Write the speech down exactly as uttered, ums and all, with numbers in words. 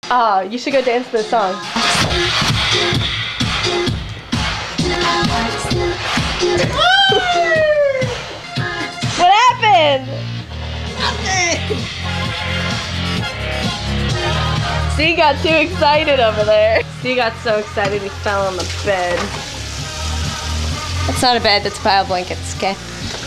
Ah, you should go dance to this song. What happened? Nothing. Steve got too excited over there. Steve got so excited he fell on the bed. That's not a bed, that's a pile of blankets, okay?